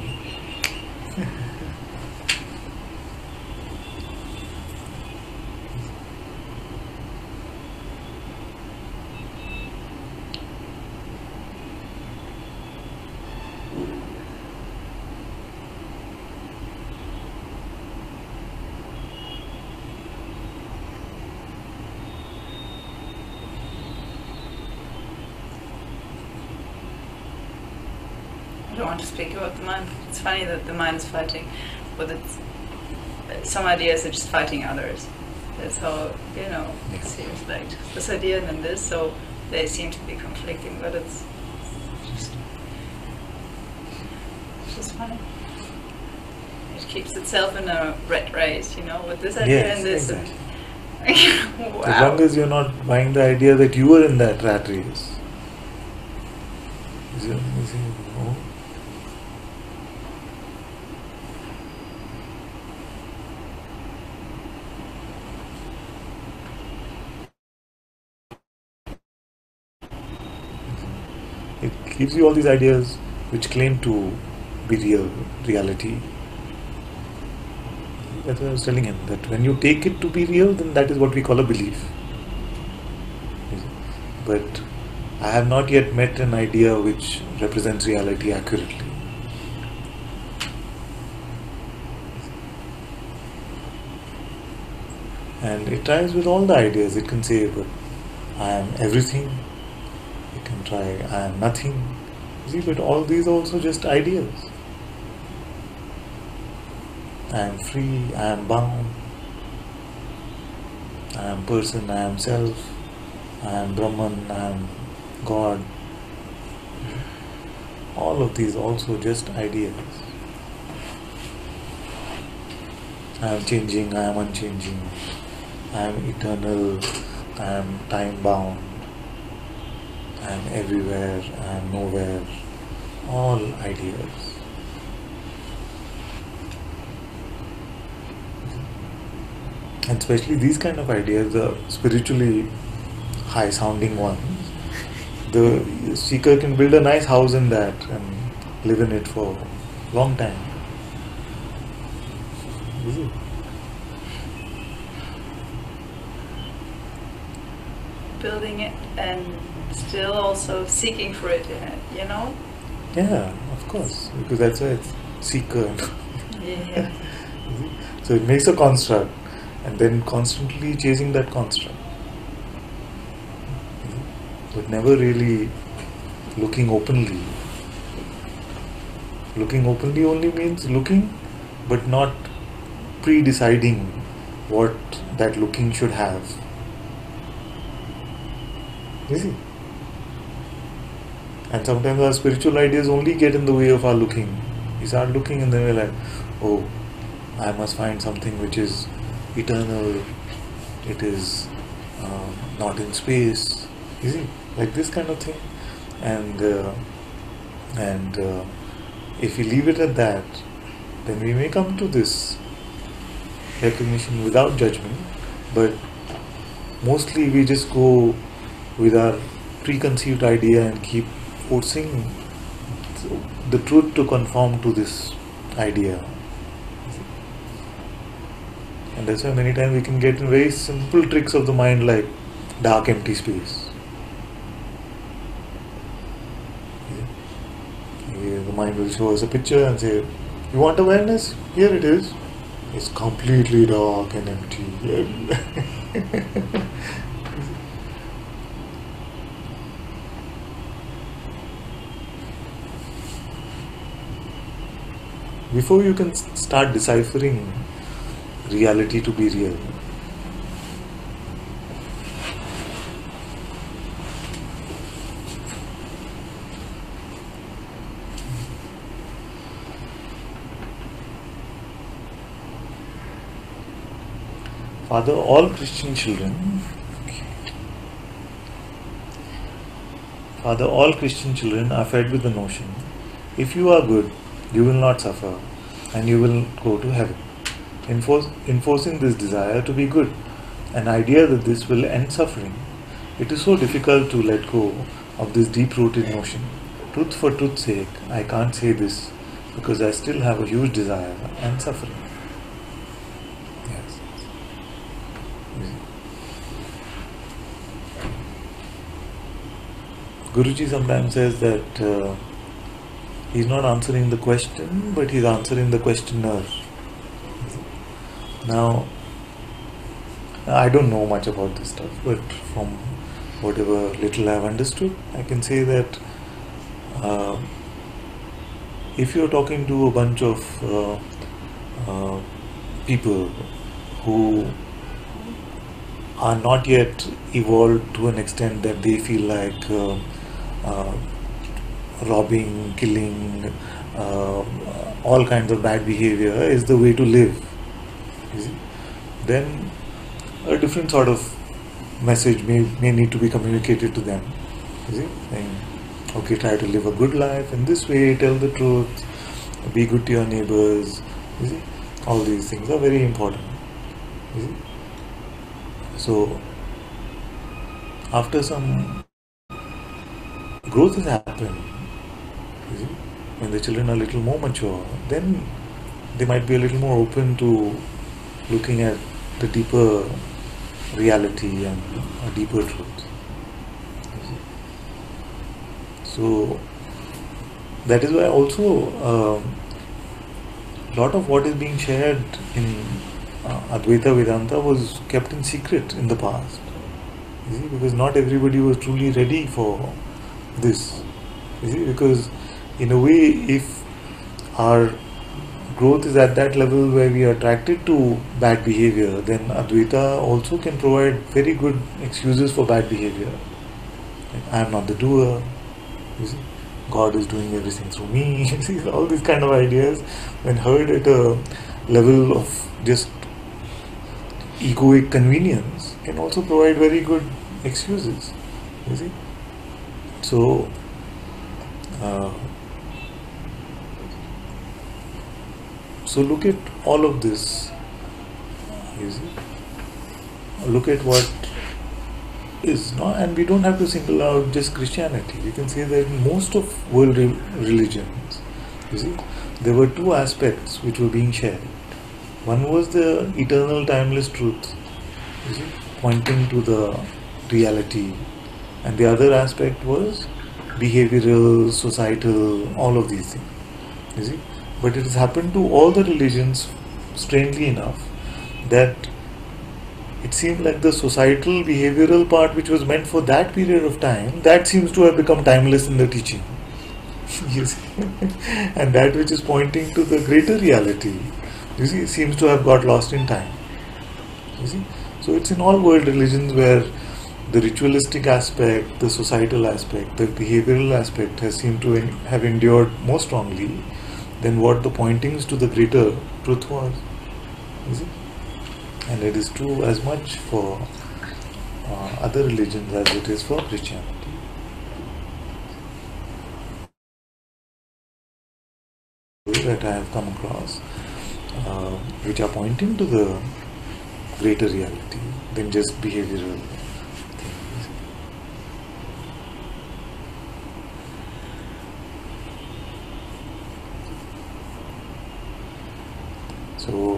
I don't want to speak about the mind. It's funny that the mind is fighting, but it's some ideas are just fighting others. That's how, you know, it Yeah. seems like this idea and then this, so they seem to be conflicting, but it's just, it's just funny. It keeps itself in a rat race, you know, with this idea Yes, and this. exactly. And wow. As long as you're not buying the idea that you are in that rat race. Is it, is it, no? It gives you all these ideas which claim to be real, reality. That's what I was telling him, that when you take it to be real, then that is what we call a belief. But I have not yet met an idea which represents reality accurately. And it tries with all the ideas. It can say, but I am everything. It can try, I am nothing. See, but all these are also just ideas. I am free, I am bound. I am person, I am self. I am Brahman, I am God. All of these also just ideas. I am changing, I am unchanging, I am eternal, I am time bound, I am everywhere, I am nowhere. All ideas. And especially these kind of ideas, the spiritually high sounding ones, the seeker can build a nice house in that and live in it for a long time. Is it? Building it and still also seeking for it, you know? Yeah, of course, because that's why it's seeker. Yeah. So it makes a construct and then constantly chasing that construct. But never really looking openly. Looking openly only means looking, but not pre-deciding what that looking should have. You see? And sometimes our spiritual ideas only get in the way of our looking. We start looking and then we're like, oh, I must find something which is eternal, it is uh, not in space. You see? Like this kind of thing. And uh, and uh, if we leave it at that, then we may come to this recognition without judgment, but mostly we just go with our preconceived idea and keep forcing the truth to conform to this idea. And that's why many times we can get in very simple tricks of the mind like dark empty space. The mind will show us a picture and say, you want awareness? Here it is. It's completely dark and empty. Before you can start deciphering reality to be real, Father, all Christian children, Father, all Christian children are fed with the notion, if you are good, you will not suffer and you will go to heaven. Enforce, enforcing this desire to be good, an idea that this will end suffering, it is so difficult to let go of this deep-rooted notion. Truth for truth's sake, I can't say this because I still have a huge desire and suffering. Yes. Guruji sometimes says that uh, he's not answering the question, but he's answering the questioner. Now, I don't know much about this stuff, but from whatever little I've understood, I can say that uh, if you're talking to a bunch of uh, uh, people who are not yet evolved to an extent that they feel like uh, uh, robbing, killing, uh, all kinds of bad behavior is the way to live, you see, then a different sort of message may, may need to be communicated to them. You see, saying, okay, try to live a good life in this way, tell the truth, be good to your neighbors. You see, all these things are very important. You see? So, after some growth has happened, you see, when the children are a little more mature, then they might be a little more open to looking at the deeper reality and a deeper truth. You see? So, that is why also a um, lot of what is being shared in uh, Advaita Vedanta was kept in secret in the past. You see, because not everybody was truly ready for this. You see, because in a way, if our growth is at that level where we are attracted to bad behavior, then Advaita also can provide very good excuses for bad behavior. Like, I am not the doer. You see, God is doing everything through me. You see, all these kind of ideas, when heard at a level of just egoic convenience can also provide very good excuses, you see. So uh, so look at all of this, you see. Look at what is not, and we don't have to single out just Christianity. We can say that in most of world re- religions, you see, there were two aspects which were being shared. One was the eternal timeless truth, you see, pointing to the reality, and the other aspect was behavioral, societal, all of these things, you see. But it has happened to all the religions, strangely enough, that it seemed like the societal behavioral part which was meant for that period of time, that seems to have become timeless in the teaching. You see? And that which is pointing to the greater reality, you see, seems to have got lost in time. You see? So it's in all world religions where the ritualistic aspect, the societal aspect, the behavioral aspect has seemed to en- have endured more strongly than what the pointings to the greater truth was. You see? And it is true as much for uh, other religions as it is for Christianity. That I have come across, uh, which are pointing to the greater reality than just behavioral things. So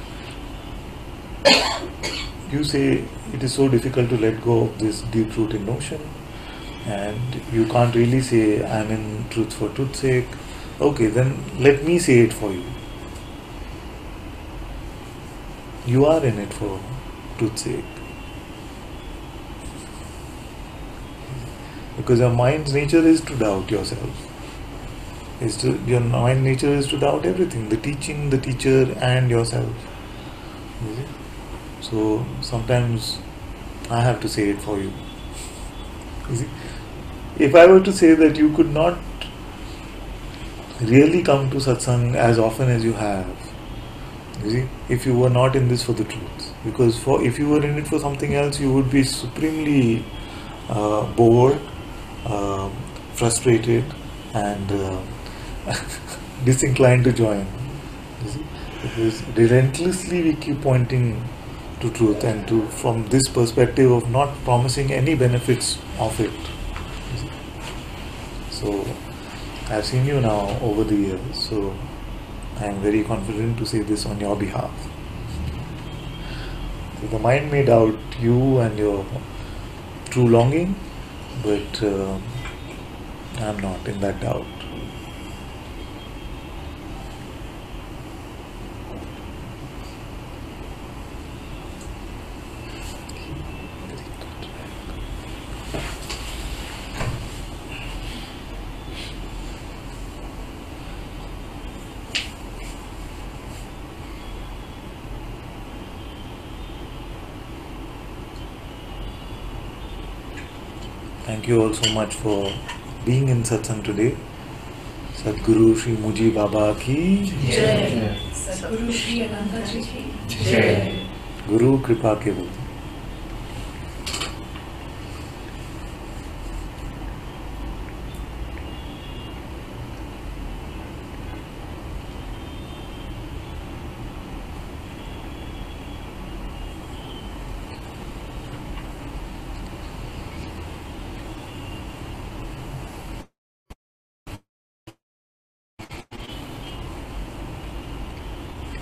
you say it is so difficult to let go of this deep-rooted notion, and you can't really say I'm in truth for truth's sake. Okay, then let me say it for you. You are in it for truth's sake. Because your mind's nature is to doubt yourself. Is to, your mind nature is to doubt everything, the teaching, the teacher, and yourself. You see? So sometimes I have to say it for you. You see? If I were to say that you could not really come to satsang as often as you have, you see, if you were not in this for the truth, because for if you were in it for something else, you would be supremely uh, bored, uh, frustrated, and uh, disinclined to join. You see, because relentlessly we keep pointing to truth, and to from this perspective of not promising any benefits of it. You see? So I've seen you now over the years, so I am very confident to say this on your behalf. So the mind may doubt you and your true longing, but uh, I am not in that doubt. Thank you all so much for being in satsang today. Sadguru Shri Muji Baba ki Jai. Sadguru Shri Ananda Ji ki Jai. Guru Kripa Keval.